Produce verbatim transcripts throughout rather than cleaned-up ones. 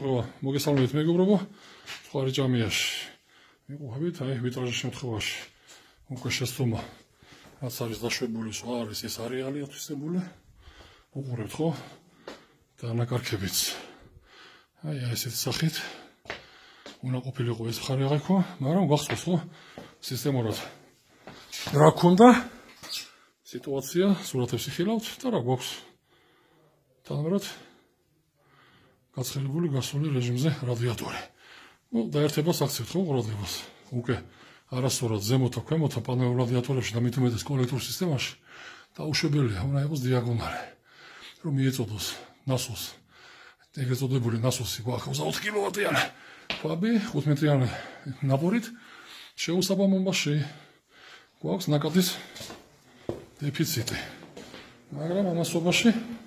მოგესალმებით მეგობრებო, სხვა რეჭამიაში მივყვებით, აი ვიტრაჟის შემთხვევაში უკვე შესწომა რაც არის დაშვებული, სხვა არის ეს არეალი ათვისებული. უყურებთ ხო? და ანაკარქებიც. აი ესეთი სახით უნდა ყოფილიყო ეს მხარე აღიქვა, მაგრამ გახსოვს ხო? სისტემურად რა ქონდა? სიტუაცია, სურათებს იხილავთ და რა გვაქვს? თანაბრად გაცხელებული გასული რეჟიმზე რადიატორი. Ну, დაერთებას აქცევთ ხო ყურადღებას. უკვე არასწორად ზემოთ და ქვემოთ პანელ რადიატორებში და მით უმეტეს კოლექტორ სისტემაში დაუშვებელია, უნდა იყოს დიაგონალი. რომ მიეწოდოს ნასოს. ეგრეთ წოდებული ნასოსი გვაქვს ოცდაოთხ კილოვატიანი. ქვაბი ხუთ მეტრიანი ნაპორით შეუსაბამობაში გვაქვს ნაკადის დეფიციტი. მაგრამ ამასობაში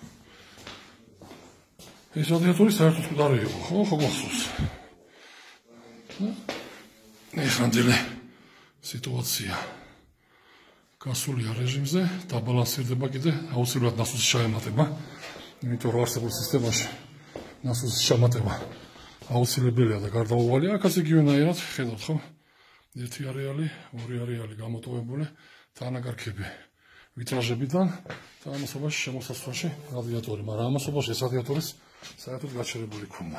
ეს რადიატორი საერთოდ მკვდარი იყო, ხო, ხო გახსოვს. ეხანდელი სიტუაცია გასულია რეჟიმზე, დაბალანსირდება კიდე აუცილებლად ნასოსის ჩაემატება, იმიტომ რომ არსებულ სისტემაში ნასოსის ჩამატება აუცილებელია და გარდაუვალია. აქაც იგივენაირად ხედავთ ხო? ერთი არეალი, ორი არეალი გამოტოვებული და ანაკარქები ვიტრაჟებიდან და ამასობაში შემოსასვლელში რადიატორი, მაგრამ ამასობაში ეს რადიატორის საერთოდ გაჩერებული ქონდა.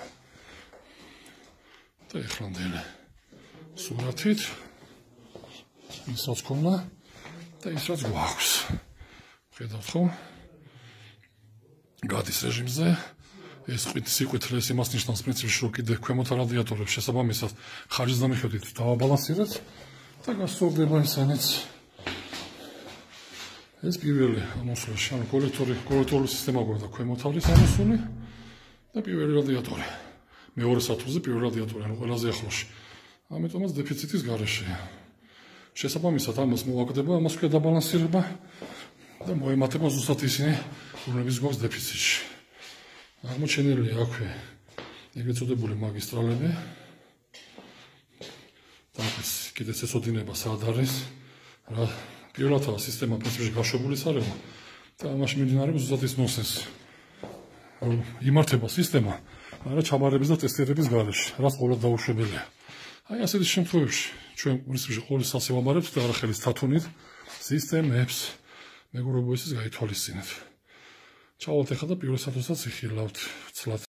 და ეხლანდელი სურათით ის რაც ქონდა და ის რაც გვაქვს. ხედავთ ხო? გადის რეჟიმზე. ეს სიყვითლე ეს იმას ნიშნავს პრინციპში, რომ კიდე ქვემოთ რადიატორებს შესაბამისად ხარჯის დამიხედვით დავაბალანსირებთ და გასწორდება ისანიც. ეს პირველი ამოსვლაში, ანუ კოლექტორი, კოლექტორული სისტემა გვაქვს და ქვემოთ არის ამოსული და პირველი რადიატორი. მეორე სათვალზე პირველი რადიატორი, ანუ ყველაზე ახლოში. ამიტომაც დეფიციტის გარეშეა. შესაბამისად ამას მოვაგდება, ამას ქვია დაბალანსირება და მოემატება ზუსტად ისინი, რომლებიც გვაქვს დეფიციტში. აღმოჩენილია აქვე ეგრეთ წოდებული მაგისტრალები. და ეს კიდეც ეცოდინება სად არის რა პირველადაა სისტემა პრინციპში გაშვებულის არება და ამაში მიმდინარეობს ზუსტად ის ნონსენსი. რომ იმართება სისტემა, მაგრამ ჩაბარების და ტესტირების გარეშე, რაც ყოველდღე დაუშვებელია. აი ასეთი შემთხვევებში ჩვენ პრინციპში ყოველთვის ასე ვამარებთ და არახელის თათუნით სისტემებს მეგობრებო, ესეც გაითვალისწინეთ. ჩავალთ ახლა და პირველ სათვალსაც იხილავთ ცლად.